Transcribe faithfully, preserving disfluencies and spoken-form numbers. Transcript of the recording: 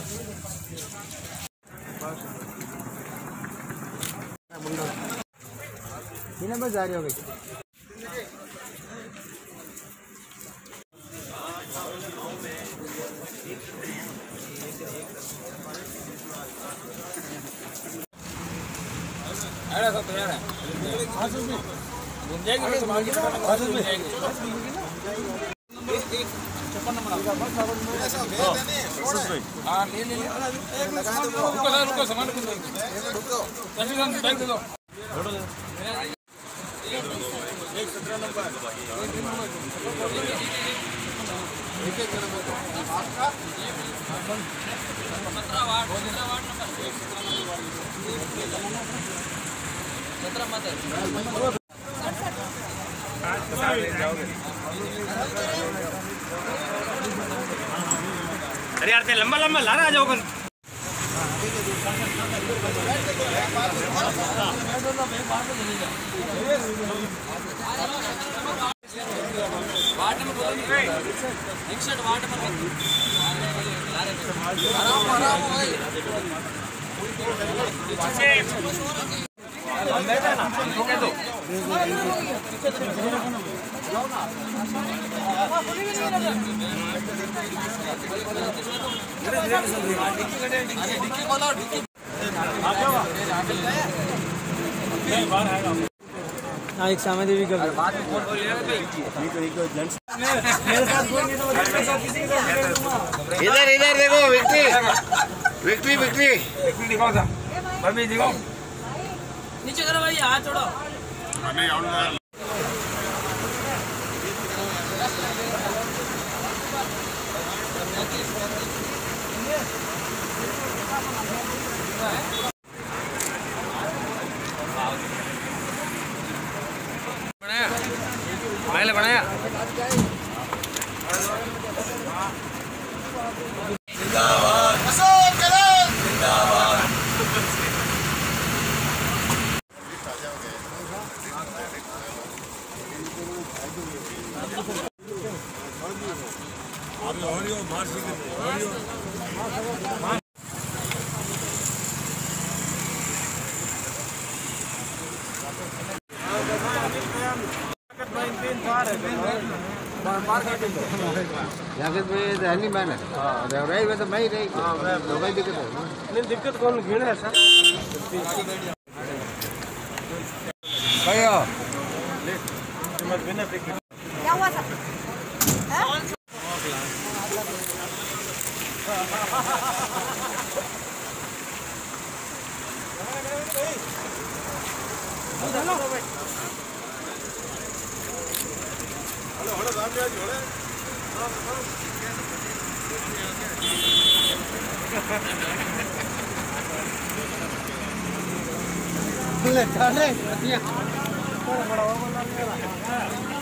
बस जा रही हो गई। अरे सब तैयार है। जाएगी तो मार्केट में छप्पन नंबर हाँ ले ले रुको सर रुको सामान रुको बैग दे दो एक सत्रह नंबर एक एक नंबर आपका सत्रह वार्ड सत्रह वार्ड नंबर सत्रह मत है अरे यार ते लंबा लंबा ला रहा जाओ कल वार्ड नंबर इकसठ वार्ड नंबर आराम आराम भाई हाँ एक सामने देवी का इधर इधर देखो विक्ट्री विक्ट्री विक्ट्री विक्ट्री दिखाओ था भाभी दिखाओ नीचे करो भाई हाथ छोड़ो बनाया पहले बनाया जिंदाबाद अशोक गहलोत जिंदाबाद जागत में रहनी मैंने रही में तो मैं ही रही तो भाई दिक्कत है नहीं दिक्कत कौन घिन है सर भैया क्या हुआ sir hello hello Ram ji जोड़े ले चले बड़ा बड़ा